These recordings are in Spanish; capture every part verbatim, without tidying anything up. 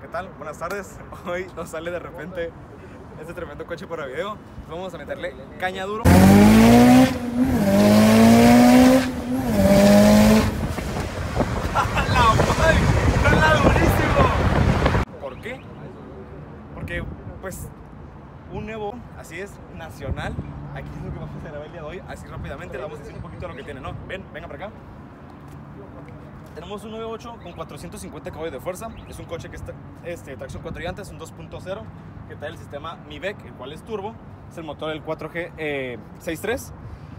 ¿qué tal? Buenas tardes. Hoy nos sale de repente este tremendo coche para video. Vamos a meterle caña duro. ¡La madre! ¡Suena durísimo! ¿Por qué? Porque, pues, un nuevo, así es, nacional. Aquí es lo que vamos a hacer el día de hoy. Así rápidamente le vamos a decir un poquito de lo que tiene, ¿no? Ven, venga para acá. Tenemos un nueve ocho con cuatrocientos cincuenta caballos de fuerza. Es un coche que está este, tracción cuatro llantas, un dos punto cero, que trae el sistema MiVec, el cual es turbo. Es el motor del cuatro G eh, sesenta y tres.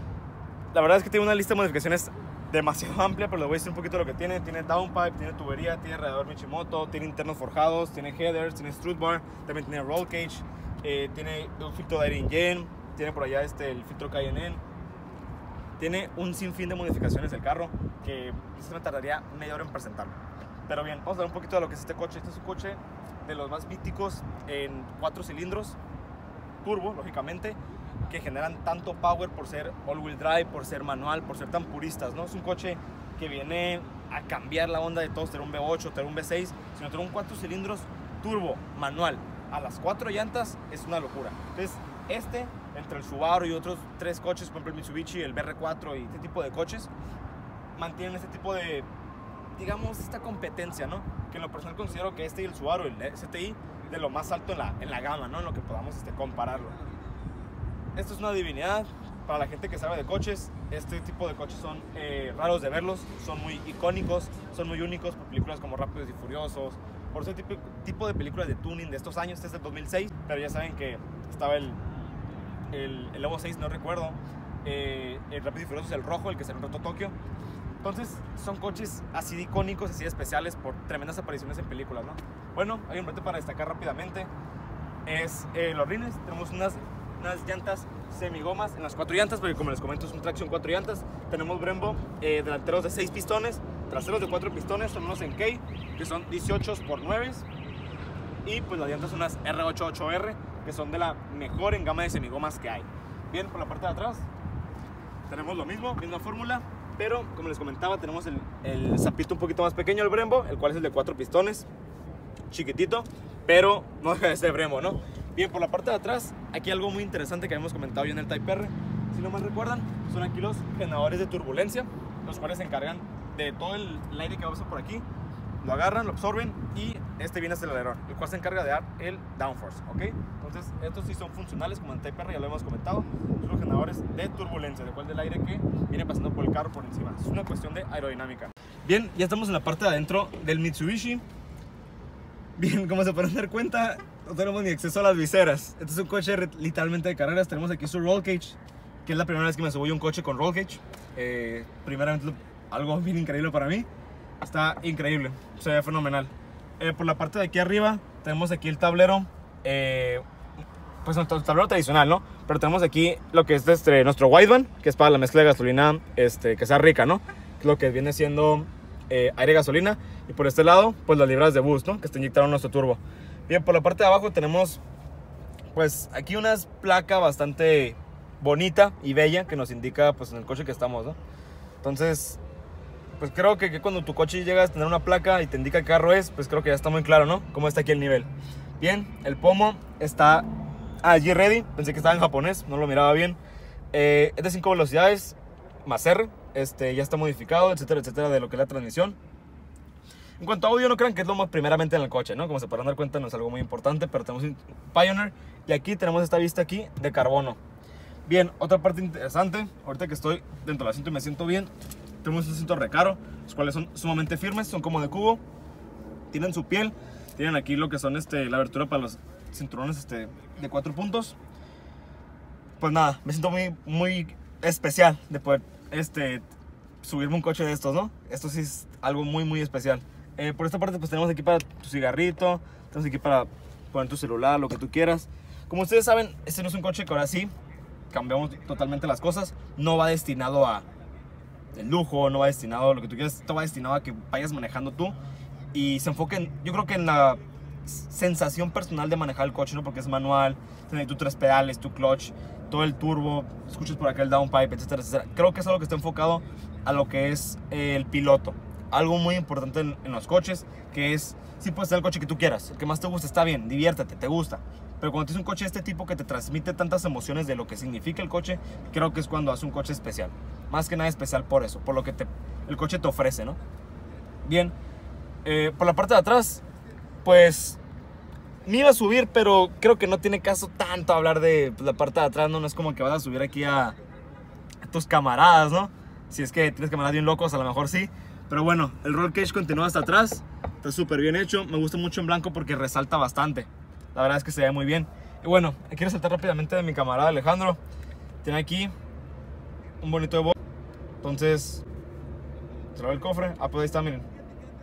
La verdad es que tiene una lista de modificaciones demasiado amplia, pero les voy a decir un poquito de lo que tiene. Tiene downpipe, tiene tubería, tiene radiador Michimoto, tiene internos forjados, tiene headers, tiene strut bar, también tiene roll cage, eh, tiene un filtro de aire InGen, tiene por allá este, el filtro K N N. Tiene un sinfín de modificaciones del carro que esto me tardaría media hora en presentarlo. Pero bien, vamos a ver un poquito de lo que es este coche. Este es un coche de los más míticos en cuatro cilindros, turbo, lógicamente, que generan tanto power por ser all-wheel drive, por ser manual, por ser tan puristas, ¿no? Es un coche que viene a cambiar la onda de todos, tener un V ocho, tener un V seis, sino tener un cuatro cilindros turbo, manual, a las cuatro llantas, es una locura. Entonces, este, entre el Subaru y otros tres coches, por ejemplo el Mitsubishi, el B R cuatro y este tipo de coches, mantienen este tipo de, digamos, esta competencia, ¿no? Que en lo personal considero que este y el Subaru, el S T I, de lo más alto en la, en la gama, ¿no? En lo que podamos este, compararlo. Esto es una divinidad para la gente que sabe de coches. Este tipo de coches son eh, raros de verlos, son muy icónicos, son muy únicos por películas como Rápidos y Furiosos, por ese tipo, tipo de películas de tuning de estos años. Este es del dos mil seis, pero ya saben que estaba el el, el Evo seis, no recuerdo, eh, el Rápido y Furioso, el rojo, el que se rotó Tokio. Entonces son coches así de icónicos, así de especiales por tremendas apariciones en películas, ¿no? Bueno, hay un reto para destacar rápidamente, es eh, los rines. Tenemos unas, unas llantas semigomas en las cuatro llantas, porque como les comento es un tracción cuatro llantas. Tenemos Brembo eh, delanteros de seis pistones, traseros de cuatro pistones, son unos en K, que son dieciocho por nueve, y pues las llantas son unas R ochenta y ocho R, que son de la mejor en gama de semigomas que hay. Bien, por la parte de atrás tenemos lo mismo, misma fórmula, pero como les comentaba, tenemos el, el zapito un poquito más pequeño, el Brembo, el cual es el de cuatro pistones, chiquitito, pero no deja de ser Brembo, ¿no? Bien, por la parte de atrás, aquí algo muy interesante que habíamos comentado ya en el Type R, si no mal recuerdan, son aquí los generadores de turbulencia, los cuales se encargan de todo el, el aire que pasa por aquí, lo agarran, lo absorben y este viene hasta el alerón, el cual se encarga de dar el downforce, ¿ok? Entonces, estos sí son funcionales, como en Type R ya lo hemos comentado, son los generadores de turbulencia, de cual del aire que viene pasando por el carro por encima. Es una cuestión de aerodinámica. Bien, ya estamos en la parte de adentro del Mitsubishi. Bien, como se pueden dar cuenta, no tenemos ni acceso a las viseras. Este es un coche literalmente de carreras. Tenemos aquí su roll cage, que es la primera vez que me subo a un coche con roll cage. Eh, primeramente, algo bien increíble para mí. Está increíble, se ve fenomenal. Eh, por la parte de aquí arriba tenemos aquí el tablero, eh, pues nuestro tablero tradicional, ¿no? Pero tenemos aquí lo que es este, nuestro wideband, que es para la mezcla de gasolina, este, que sea rica, ¿no? Que es lo que viene siendo eh, aire y gasolina. Y por este lado, pues las libradas de boost, ¿no? Que está inyectado en nuestro turbo. Bien, por la parte de abajo tenemos, pues aquí una placa bastante bonita y bella que nos indica, pues en el coche que estamos, ¿no? Entonces, pues creo que, que cuando tu coche llega a tener una placa y te indica qué carro es, pues creo que ya está muy claro, ¿no? Cómo está aquí el nivel. Bien, el pomo está allí ready. Pensé que estaba en japonés, no lo miraba bien. Eh, es de cinco velocidades, más R. Este, ya está modificado, etcétera, etcétera, de lo que es la transmisión. En cuanto a audio, no crean que es lo más primeramente en el coche, ¿no? Como se podrán dar cuenta, no es algo muy importante, pero tenemos un Pioneer. Y aquí tenemos esta vista aquí de carbono. Bien, otra parte interesante, ahorita que estoy dentro del asiento y me siento bien, tenemos un asiento recaro, los cuales son sumamente firmes, son como de cubo, tienen su piel, tienen aquí lo que son este, la abertura para los cinturones este, de cuatro puntos. Pues nada, me siento muy, muy especial de poder este, subirme un coche de estos, ¿no? Esto sí es algo muy, muy especial. Eh, por esta parte pues tenemos aquí para tu cigarrito, tenemos aquí para poner tu celular, lo que tú quieras. Como ustedes saben, este no es un coche que ahora sí cambiamos totalmente las cosas, no va destinado a el lujo, no va destinado a lo que tú quieras, esto va destinado a que vayas manejando tú y se enfoquen, yo creo que en la sensación personal de manejar el coche, ¿no? Porque es manual, tiene tus tres pedales, tu clutch, todo el turbo, escuchas por acá el downpipe, etcétera, etcétera. Creo que es algo que está enfocado a lo que es eh, el piloto. algo muy importante en, en los coches, que es, sí puedes tener el coche que tú quieras, el que más te guste está bien, diviértete, te gusta. Pero cuando tienes un coche de este tipo que te transmite tantas emociones de lo que significa el coche, creo que es cuando hace un coche especial. Más que nada especial por eso, por lo que te, el coche te ofrece, ¿no? Bien, eh, por la parte de atrás, pues me iba a subir, pero creo que no tiene caso tanto hablar de pues, la parte de atrás, ¿no? No es como que vas a subir aquí a, a tus camaradas, ¿no? Si es que tienes camaradas bien locos, a lo mejor sí. Pero bueno, el roll cage continúa hasta atrás, está súper bien hecho. Me gusta mucho en blanco porque resalta bastante. La verdad es que se ve muy bien. Y bueno, quiero saltar rápidamente de mi camarada Alejandro. Tiene aquí un bonito de bolsa. Entonces, se ve el cofre. Ah, pues ahí está, miren.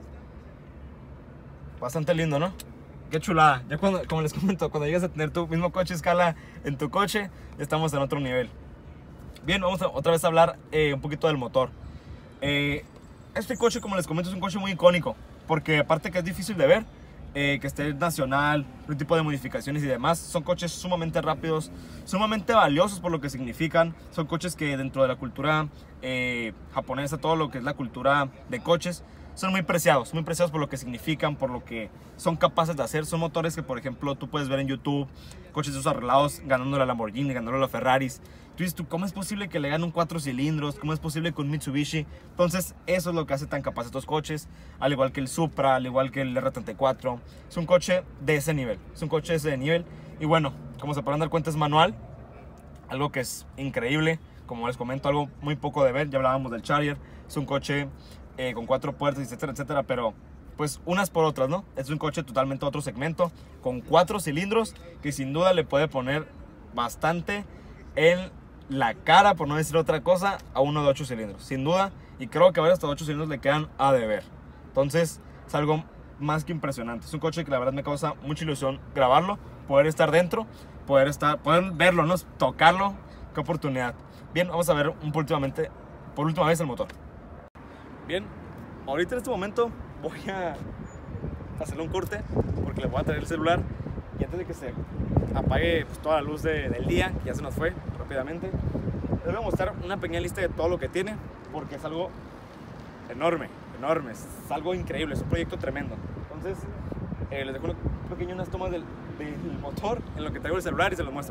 Bastante lindo, ¿no? Qué chulada. Ya cuando, como les comento, cuando llegas a tener tu mismo coche escala en tu coche, ya estamos en otro nivel. Bien, vamos a otra vez a hablar eh, un poquito del motor. Eh, este coche, como les comento, es un coche muy icónico. Porque aparte que es difícil de ver, Eh, que esté nacional, un tipo de modificaciones y demás, son coches sumamente rápidos, sumamente valiosos por lo que significan. Son coches que dentro de la cultura eh, japonesa, todo lo que es la cultura de coches, son muy preciados, muy preciados por lo que significan, por lo que son capaces de hacer. Son motores que, por ejemplo, tú puedes ver en YouTube, coches de esos arreglados ganándole a Lamborghini, ganándole a Ferraris. Tú dices, ¿cómo es posible que le ganen un cuatro cilindros? ¿Cómo es posible con Mitsubishi? Entonces, eso es lo que hace tan capaz estos coches, al igual que el Supra, al igual que el R treinta y cuatro. Es un coche de ese nivel, es un coche de ese nivel. Y bueno, como se podrán dar cuenta, es manual, algo que es increíble. Como les comento, algo muy poco de ver, ya hablábamos del Charger. Es un coche eh, con cuatro puertas, etcétera, etcétera, pero pues unas por otras, ¿no? Es un coche totalmente otro segmento, con cuatro cilindros, que sin duda le puede poner bastante en la cara, por no decir otra cosa, a uno de ocho cilindros, sin duda. Y creo que a varios hasta ocho cilindros le quedan a deber. Entonces es algo más que impresionante. Es un coche que la verdad me causa mucha ilusión grabarlo, poder estar dentro, poder estar, poder verlo, ¿no? Tocarlo. Qué oportunidad. Bien, vamos a ver un, por, últimamente, por última vez el motor. Bien, ahorita en este momento voy a hacerle un corte porque le voy a traer el celular. Y antes de que se apague pues, toda la luz de, del día, que ya se nos fue rápidamente, les voy a mostrar una pequeña lista de todo lo que tiene, porque es algo enorme, enorme, es algo increíble, es un proyecto tremendo. Entonces, eh, les dejo un pequeño unas tomas del, del motor en lo que traigo el celular y se los muestro.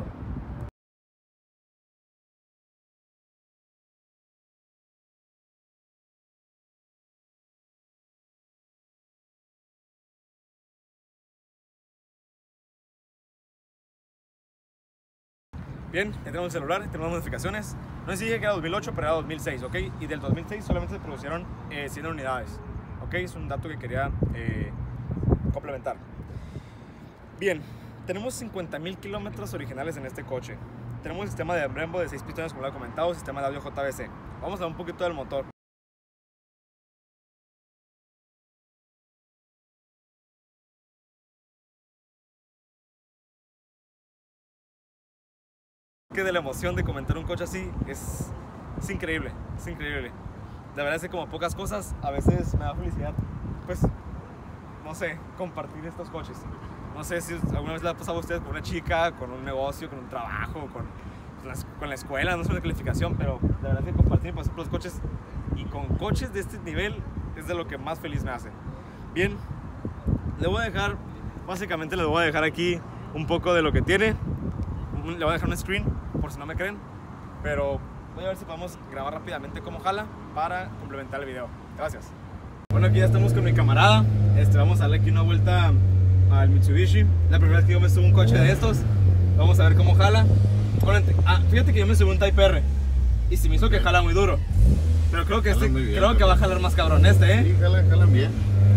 Bien, ya tenemos el celular, tenemos modificaciones. No sé si dije que era dos mil ocho, pero era dos mil seis, ¿ok? Y del dos mil seis solamente se produjeron eh, cien unidades, ¿ok? Es un dato que quería eh, complementar. Bien, tenemos cincuenta mil kilómetros originales en este coche. Tenemos el sistema de Brembo de seis pistones, como lo he comentado, sistema de audio J V C. Vamos a ver un poquito del motor. Que de la emoción de comentar un coche así es, es increíble, es increíble. De verdad es que como pocas cosas, a veces me da felicidad, pues, no sé, compartir estos coches. No sé si alguna vez le ha pasado a ustedes con una chica, con un negocio, con un trabajo, con, con, la, con la escuela, no sé una calificación, pero de verdad que compartir, por ejemplo, los coches y con coches de este nivel es de lo que más feliz me hace. Bien, le voy a dejar, básicamente les voy a dejar aquí un poco de lo que tiene. Le voy a dejar un screen por si no me creen, pero voy a ver si podemos grabar rápidamente cómo jala para complementar el video. Gracias. Bueno, aquí ya estamos con mi camarada. Este, vamos a darle aquí una vuelta al Mitsubishi. La primera vez que yo me subo un coche de estos. Vamos a ver cómo jala. Ah, fíjate que yo me subí un Type R y se me hizo que jala muy duro, pero creo que este, bien, creo que va a jalar más cabrón este, ¿eh? Sí, jalan, jalan bien.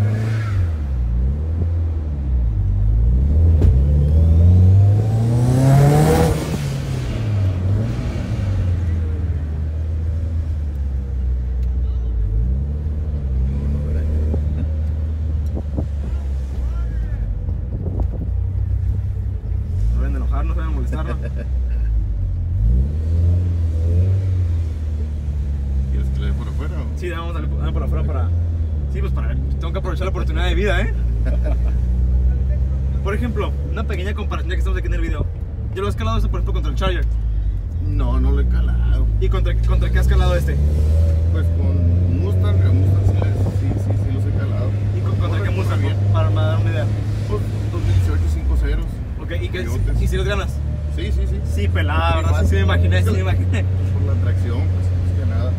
No se van a molestarlo. ¿Quieres que le dé por afuera? O? Sí, vamos a darle por afuera para... Sí, pues para ver. Tengo que aprovechar la oportunidad de vida, ¿eh? Por ejemplo, una pequeña comparación ya que estamos aquí en el video. ¿Yo lo he escalado eso, por ejemplo, contra el Charger? No, no lo he calado. ¿Y contra, contra qué has calado este? Pues con Mustang, el Mustang sí, sí, sí, ¿Qué- coyotes. ¿Y si les ganas? Sí, sí, sí. Sí, pelada, ¿verdad? Sí, sí me imaginé, sí me imaginé. Por la atracción, pues, más que nada.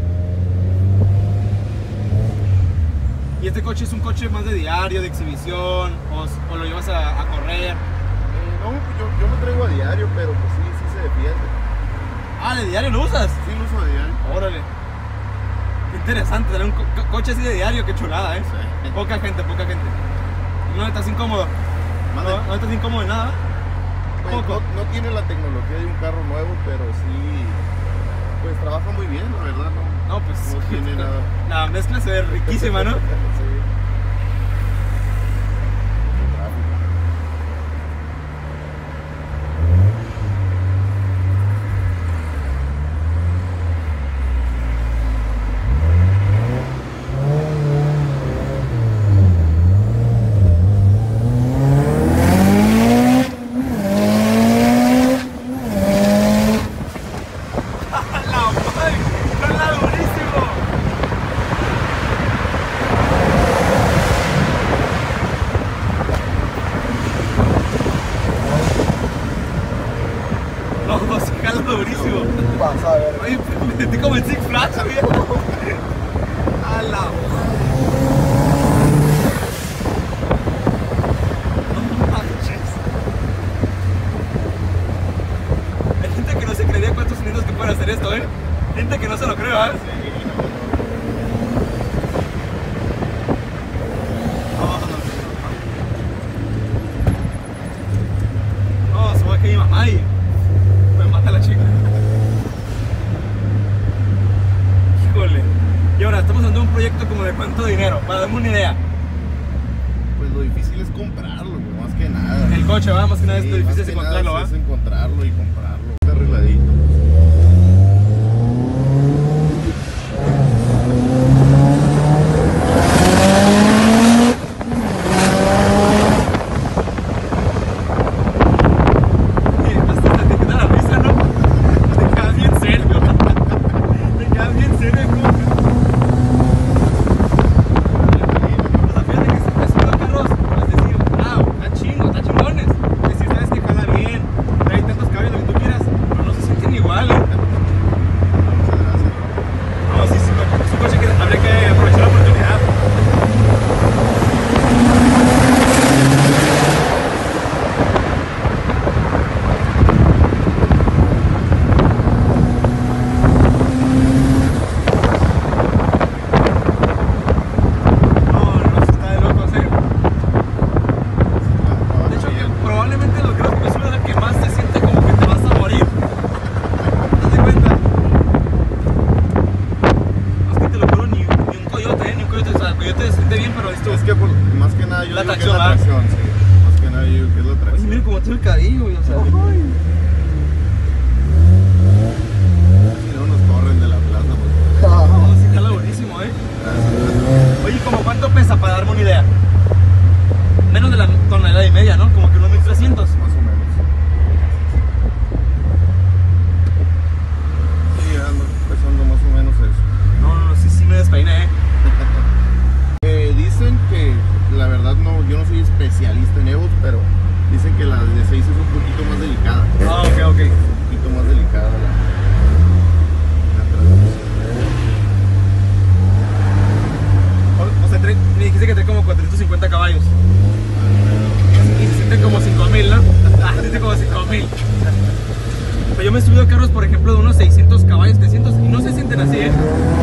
¿Y este coche es un coche más de diario, de exhibición? ¿O, o lo llevas a, a correr? Eh, no, pues yo, yo lo traigo a diario, pero pues sí, sí se defiende. Ah, ¿de diario lo usas? Sí lo uso a diario. Órale. Qué interesante, tener un co co coche así de diario, qué chulada, ¿eh? Sí. Poca gente, poca gente. ¿No estás incómodo? Mande. ¿No, no estás incómodo de nada? Pues, Poco. no, no tiene la tecnología de un carro nuevo, pero sí, pues trabaja muy bien, la verdad, ¿no? No, pues No tiene nada. la mezcla se ve riquísima, ¿no? Sí. ¡La madre! ¡Está durísimo! No, se jala durísimo. Pasa a ver. Oye, me sentí como en Six Flags, güey. A la no manches. Hay gente que no se creería cuántos cilindros que pueden hacer esto, ¿eh? Gente que no se lo cree, ¿eh? No, no, no. No, se va a que mi mamá y me mata la chica. Híjole. Y ahora, estamos haciendo un proyecto como de cuánto dinero, para darme una idea. Pues lo difícil es comprarlo, güey, más que nada. El coche, va, más que nada, Sí, es lo difícil más es que encontrarlo, nada ¿va? Es encontrarlo y comprarlo. Está arregladito. Sí, hasta te queda la risa, ¿no? Te quedas bien serio. Te quedas bien serio, como que... O sea, fíjate que si te suben carros, puedes decir, wow, está chingo, está chingones. Decir, sabes que jala bien, trae tantos caballos, lo que tú quieras, pero no se sienten igual, ¿eh? No, sí, sí, es un coche que habría que aprovechar la oportunidad. No, no, sí está de locos, ¿eh? De hecho, que probablemente los creo que es uno de los que más se siente como que te vas a morir. ¿Te das cuenta? No es que te lo juro, ni, ni un coyote, ¿eh? Ni un coyote. O sea, el coyote se siente bien, pero esto... Es que por- más que nada yo La digo que es atracción, la ¿verdad? atracción, sí. Más que nada yo digo que es la Oye, atracción. miren cómo tiene el cabello, güey, o sea... Si no nos corren de la plaza, pues. No, sí jala buenísimo, ¿eh? Gracias. Oye, ¿cómo cuánto pesa para darme una idea? Menos de la tonelada y media, ¿no? Como que unos mil trescientos. Más o menos. Sí, ando pesando más o menos eso. No, no, no, sí, sí me despeiné, ¿eh? Eh, dicen que, la verdad, no, yo no soy especialista en Evos, pero dicen que la de seis es un poquito más delicada. Ah, ok, ok. Un poquito más delicada la, la transmisión. O, o sea, trae- me dijiste que trae como cuatrocientos cincuenta caballos. Y se siente como cinco mil, ¿no? Ah, se siente como cinco mil. Pero yo me he subido a carros, por ejemplo, de unos seiscientos caballos, trescientos, y no se sienten así, ¿eh?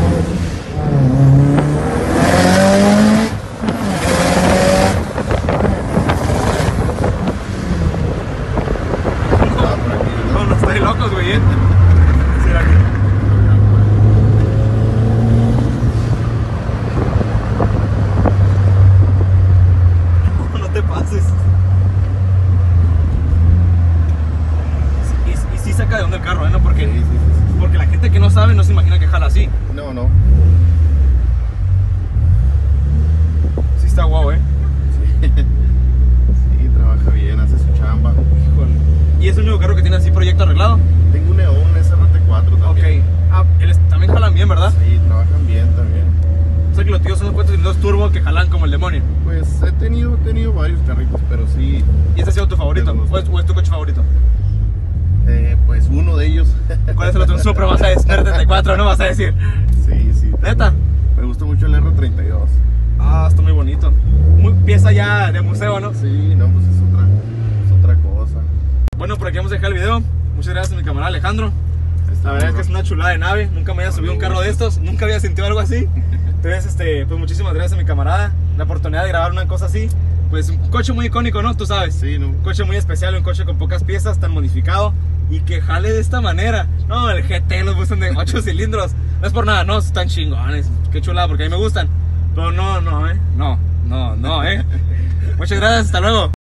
Ah, por aquí, ¿verdad? No, no estoy locos, güey, ¿eh? ¿Será que? No, no te pases. Y, y sí saca de onda el carro, ¿eh? No, porque, Sí, sí, sí, sí. porque la gente que no sabe no se imagina que jala así. No, no. Sí está guau, ¿eh? Sí. Sí, trabaja bien, hace su chamba. Híjole. ¿Y es el único carro que tiene así proyecto arreglado? Tengo un Neon S R T cuatro también. Ok. Ah, él es- también jalan bien, ¿verdad? Sí, trabajan bien también. O sea que los tíos son los cuantos cilindros turbo que jalan como el demonio. Pues he tenido, he tenido varios carritos, pero sí. ¿Y este ha sido tu favorito? ¿O es, o es tu coche favorito? Eh, pues uno de ellos. ¿Cuál es el otro? Un Supra, vas a decir. R treinta y cuatro, ¿no vas a decir? Sí, sí. ¿Neta? Me gusta mucho el R treinta y dos. Ah, está muy bonito. Muy, pieza ya de museo, ¿no? Sí, no, pues es otra, es otra cosa. Bueno, por aquí vamos a dejar el video. Muchas gracias a mi camarada Alejandro. Está La verdad es que es bueno. una chulada de nave. Nunca me había subido un carro de estos. Nunca había sentido algo así. Entonces, este, pues muchísimas gracias a mi camarada. La oportunidad de grabar una cosa así. Pues un coche muy icónico, ¿no? Tú sabes. Sí, no. Un coche muy especial, un coche con pocas piezas, tan modificado. Y que jale de esta manera. No, el G T, los gustan de ocho cilindros. No es por nada, no, están chingones. Qué chulada, porque a mí me gustan. Pero no, no, eh. No, no, no, eh. Muchas gracias, hasta luego.